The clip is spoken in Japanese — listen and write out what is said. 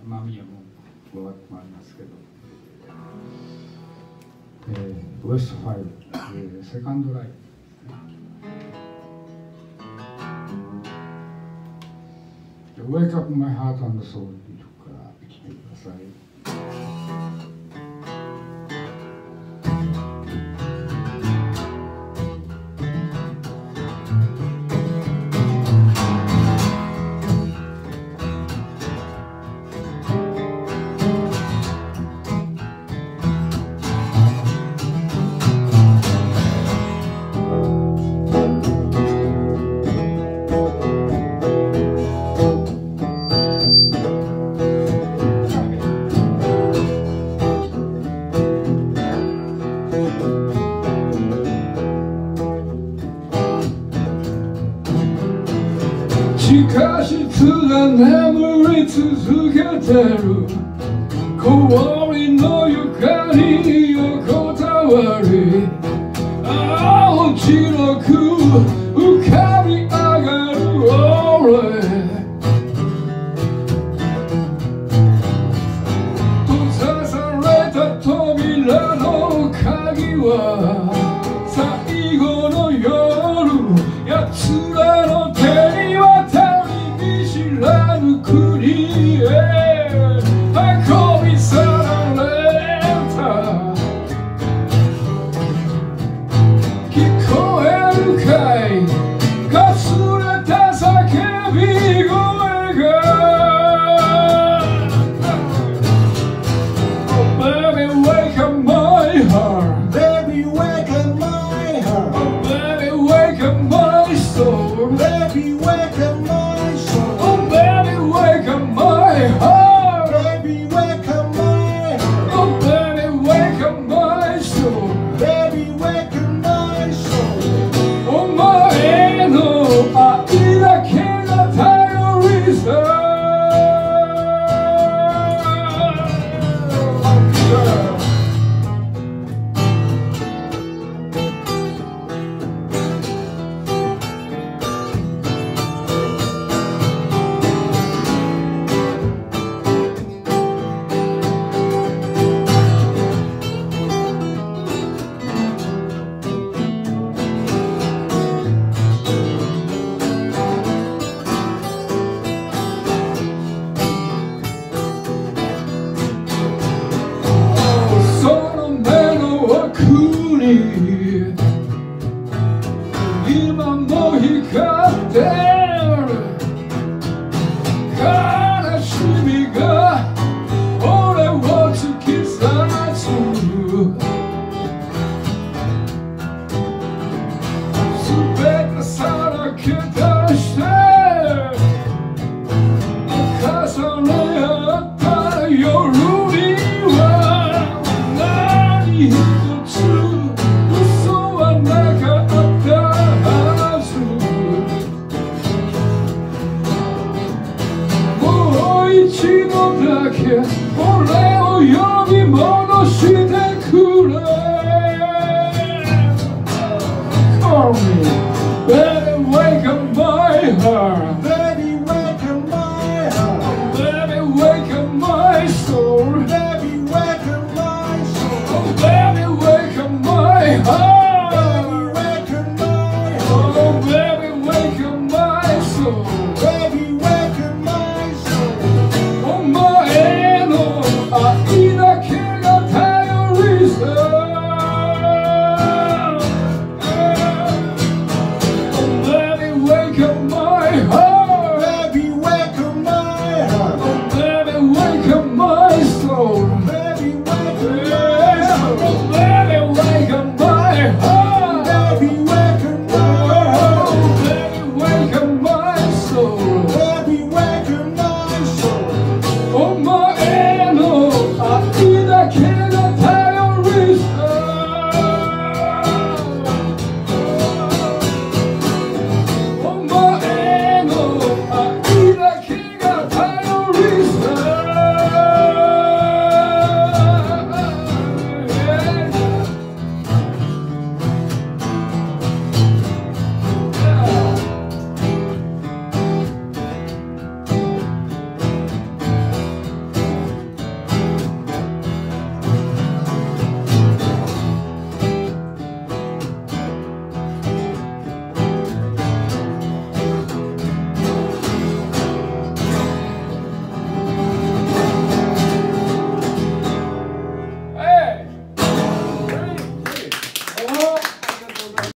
今宮も終わってまいりますけど、ウエスト5、セカンドライブ。Wake Up My Heart and Soul っていう曲から聴いてください。地下室が眠り続けてる氷の床に横たわり青白く浮かび上がる俺閉ざされた扉の鍵は最後の夜奴らの手に渡り見知らぬ国へ運び去られた聞こえるかいかすれた叫び声が Oh baby wake up my heart Baby wake up my heart Oh baby wake up my soul Baby wake up my soul Oh baby wake up my heart Baby wake up my heart Oh baby wake up my soul Baby wake up my soul お前の愛だけが頼りさ今も光ってる悲しみが俺を突き刺す全てさらけ出して重ね合った夜には何一つ嘘はなかったはずもう一度だけ俺を呼び戻し